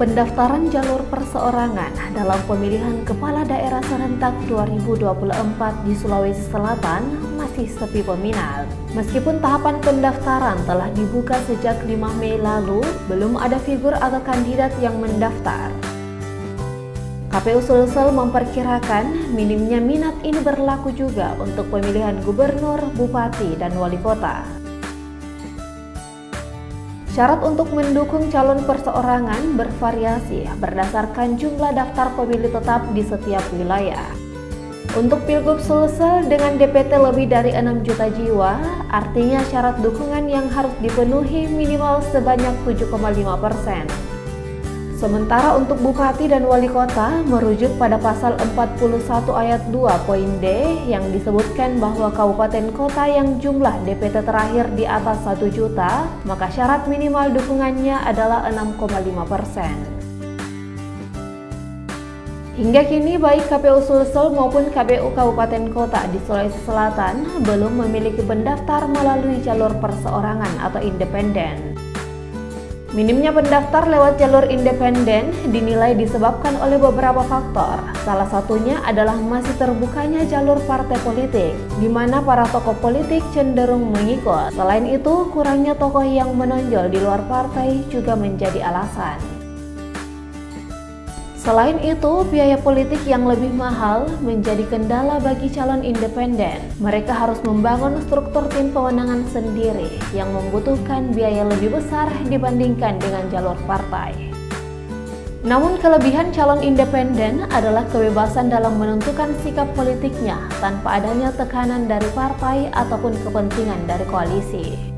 Pendaftaran jalur perseorangan dalam pemilihan kepala daerah serentak 2024 di Sulawesi Selatan masih sepi peminat. Meskipun tahapan pendaftaran telah dibuka sejak 5 Mei lalu, belum ada figur atau kandidat yang mendaftar. KPU Sulsel memperkirakan minimnya minat ini berlaku juga untuk pemilihan gubernur, bupati, dan wali kota. Syarat untuk mendukung calon perseorangan bervariasi berdasarkan jumlah daftar pemilih tetap di setiap wilayah. Untuk Pilgub Sulsel dengan DPT lebih dari 6 juta jiwa, artinya syarat dukungan yang harus dipenuhi minimal sebanyak 7,5%. Sementara untuk bupati dan wali kota merujuk pada pasal 41 ayat 2 poin D yang disebutkan bahwa kabupaten kota yang jumlah DPT terakhir di atas 1 juta, maka syarat minimal dukungannya adalah 6,5%. Hingga kini baik KPU Sulsel maupun KPU Kabupaten Kota di Sulawesi Selatan belum memiliki pendaftar melalui jalur perseorangan atau independen. Minimnya pendaftar lewat jalur independen dinilai disebabkan oleh beberapa faktor. Salah satunya adalah masih terbukanya jalur partai politik, di mana para tokoh politik cenderung mengikut. Selain itu, kurangnya tokoh yang menonjol di luar partai juga menjadi alasan. Selain itu, biaya politik yang lebih mahal menjadi kendala bagi calon independen. Mereka harus membangun struktur tim pemenangan sendiri yang membutuhkan biaya lebih besar dibandingkan dengan jalur partai. Namun kelebihan calon independen adalah kebebasan dalam menentukan sikap politiknya tanpa adanya tekanan dari partai ataupun kepentingan dari koalisi.